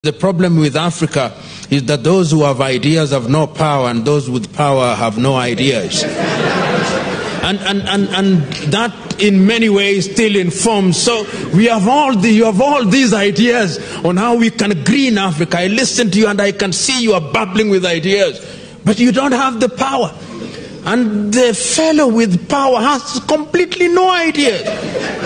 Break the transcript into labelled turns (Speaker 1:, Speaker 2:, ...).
Speaker 1: The problem with Africa is that those who have ideas have no power, and those with power have no ideas. And that in many ways still informs. So you have all these ideas on how we can green Africa. I listen to you and I can see you are babbling with ideas, but you don't have the power. And the fellow with power has completely no ideas.